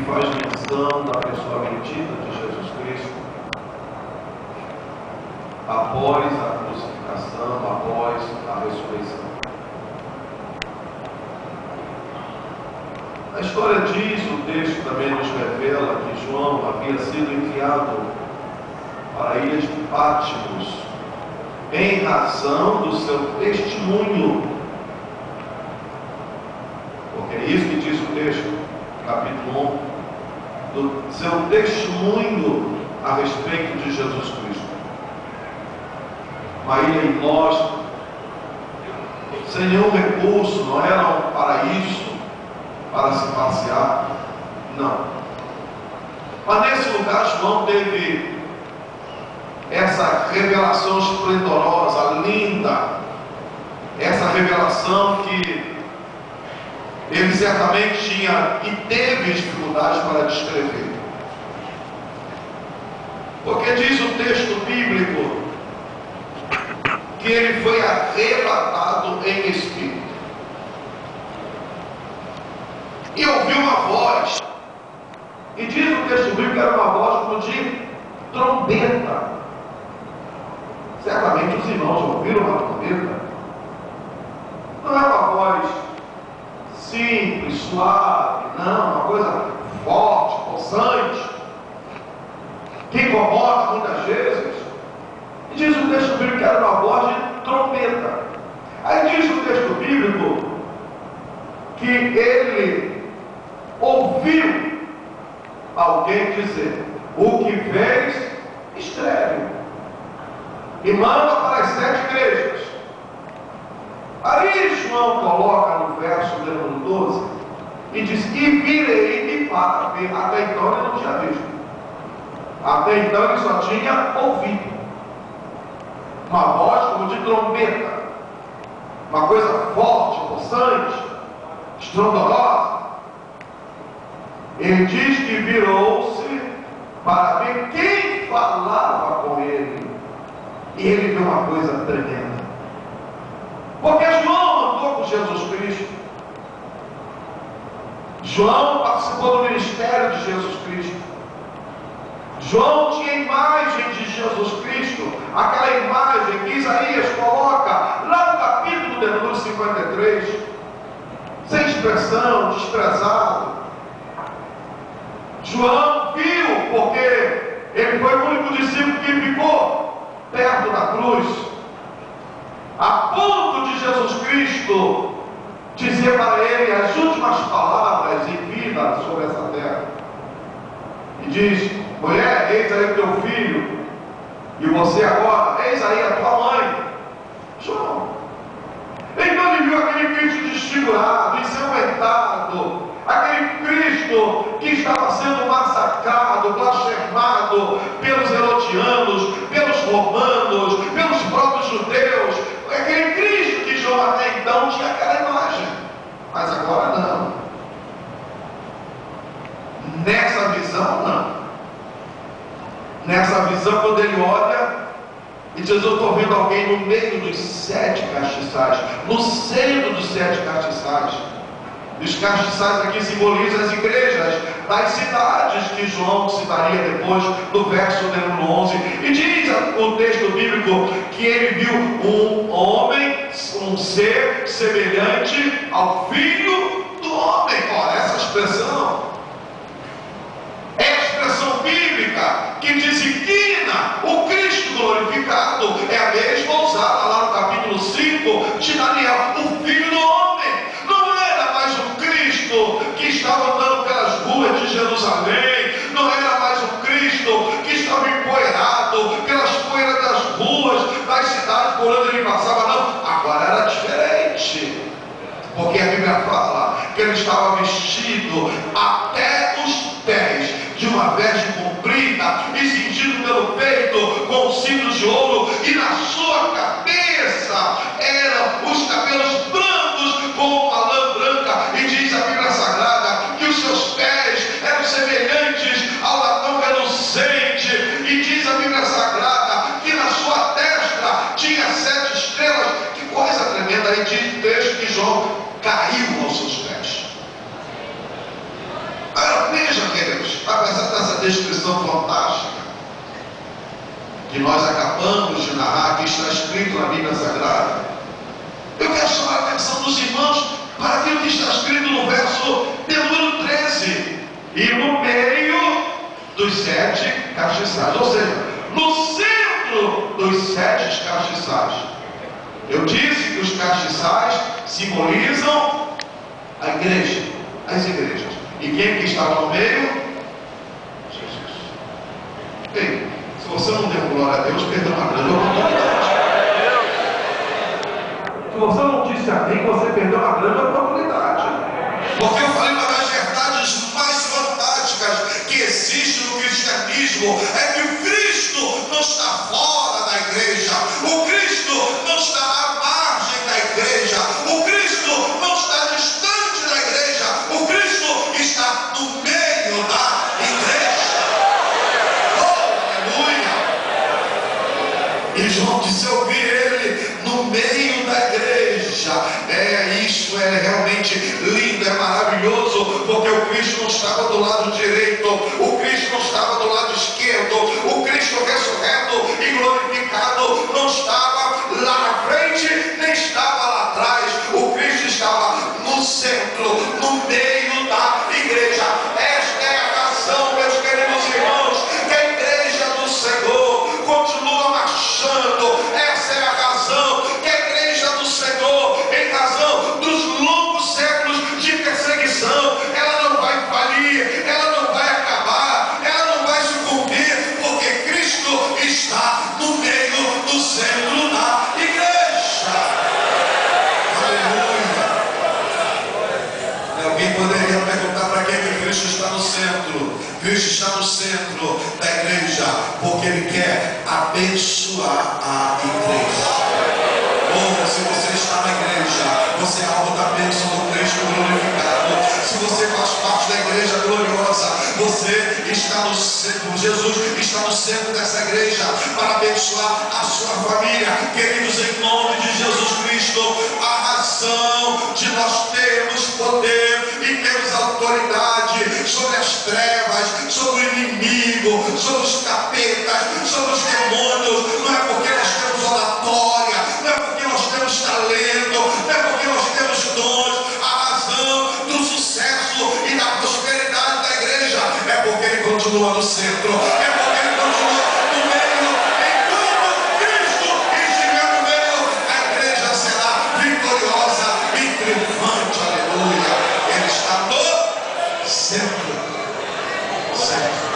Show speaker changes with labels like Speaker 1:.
Speaker 1: faz menção da pessoa bendita de Jesus Cristo após a crucificação, após a ressurreição. A história diz, o texto também nos revela que João havia sido enviado para a ilha de Patmos em razão do seu testemunho. Porque é isso que diz o texto, capítulo 1, do seu testemunho a respeito de Jesus Cristo. Uma ilha inóspita, sem nenhum recurso, não era um paraíso para se passear, não. Mas nesse lugar João teve essa revelação esplendorosa, linda, essa revelação que ele certamente tinha e teve dificuldades para descrever. Porque diz o texto bíblico que ele foi arrebatado em espírito e ouviu uma voz, e diz o texto bíblico que era uma voz como de trombeta. Certamente os irmãos ouviram uma trombeta. Não é uma voz simples, suave, não, uma coisa forte, possante, que incomoda muitas vezes. E diz o texto bíblico que era uma voz de trombeta. Aí diz o texto bíblico que ele ouviu alguém dizer: o que fez, escreve e manda para as 7 igrejas. Aí João coloca no verso de número 12 e diz: e virei-me para ver. Até então ele não tinha visto, até então ele só tinha ouvido uma voz como de trombeta, uma coisa forte, possante, estrondosa. Ele diz que virou-se para ver quem falava com ele, e ele viu uma coisa tremenda. Porque João andou com Jesus Cristo, João participou do ministério de Jesus Cristo, João tinha a imagem de Jesus Cristo, aquela imagem que Isaías coloca lá no capítulo de número 53, sem expressão, desprezado. João viu, porque ele foi o único discípulo que ficou perto da cruz, a ponto de Jesus Cristo dizer para ele as últimas palavras de vida sobre essa terra. E diz: mulher, eis aí teu filho, e você agora, eis aí a tua mãe. João. Então ele viu aquele Cristo desfigurado, ensanguentado, aquele Cristo que estava sendo massacrado, blasfemado pelos herodianos, pelos romanos, pelos próprios judeus. Aquele Cristo que João até então tinha aquela imagem, mas agora não. Nessa visão não. Nessa visão, quando ele olha e diz: eu estou vendo alguém no meio dos 7 castiçais, no centro dos 7 castiçais. E os castiçais aqui simbolizam as igrejas das cidades que João citaria depois no verso número 11. E diz o texto bíblico que ele viu um homem, um ser semelhante ao Filho do Homem. Ora, essa expressão é a expressão bíblica que designa o Cristo glorificado. É a mesma usada lá no capítulo 5 de Daniel, o Filho do Homem. Não era mais um Cristo que estava andando pelas ruas de Jerusalém, não era mais um Cristo que estava empoeirado pelas poeiras das ruas das cidades por onde ele passava, não. Agora era diferente, porque a Bíblia fala que ele estava vestido até os pés de uma veste comprida e cingido pelo peito com cintos de ouro, e na sua cabeça eram os cabelos brancos como uma lã branca. E diz a Bíblia Sagrada que os seus pés eram semelhantes ao latão relucente, e diz a Bíblia Sagrada que na sua testa tinha 7 estrelas. Que coisa tremenda! Aí diz o texto que João caiu aos seus pés. Agora veja, que nós acabamos de narrar, que está escrito na Bíblia Sagrada. Eu quero chamar a atenção dos irmãos para aquilo que está escrito no verso de número 13. E no meio dos 7 castiçais, ou seja, no centro dos 7 castiçais. Eu disse que os castiçais simbolizam a igreja, as igrejas. E quem que estava no meio? Jesus. Bem, se você não deu glória a Deus, perdeu uma grande oportunidade. Se você não disse amém, você perdeu uma grande oportunidade. Porque eu falei uma das verdades mais fantásticas que existe no cristianismo é que o Cristo não está fora da igreja, o Cristo não está à margem da igreja, o Cristo não está distante da igreja, o Cristo está no meio da igreja. Oh, aleluia! E João disse: eu vi ele no meio da igreja. Isso é realmente lindo, é maravilhoso, porque o Cristo não estava do lado direito, o Cristo não estava do lado esquerdo, o Cristo ressurreto e glorificado não estava lá na frente, nem estava lá atrás. O Cristo estava no centro, no meio da igreja. Esta é a razão, meus queridos irmãos, que a igreja do Senhor continua marchando. Essa é a razão que a igreja do Senhor, em razão dos longos séculos de perseguição, ela não vai falir, ela não vai acabar, ela não vai sucumbir, porque Cristo está no meio do centro da igreja. Aleluia! Alguém poderia perguntar para que Cristo está no centro? Cristo está no centro da igreja porque Ele quer abençoar a igreja. Se você está na igreja, você é alvo da bênção do Cristo glorificado. Se você faz parte da igreja gloriosa, você está no centro, Jesus está no centro dessa igreja para abençoar a sua família. Queridos, em nome de Jesus Cristo, a razão de nós termos poder e termos autoridade sobre as trevas, sobre o inimigo, sobre os capetas, sobre os demônios, não é porque nós temos oratória, não é porque nós temos talento, não é porque nós temos dons. A razão do sucesso e da prosperidade da igreja é porque Ele continua no centro, é porque Ele continua no meio. Enquanto Cristo estiver no meio, a igreja será vitoriosa e triunfante. Aleluia! Ele está no centro.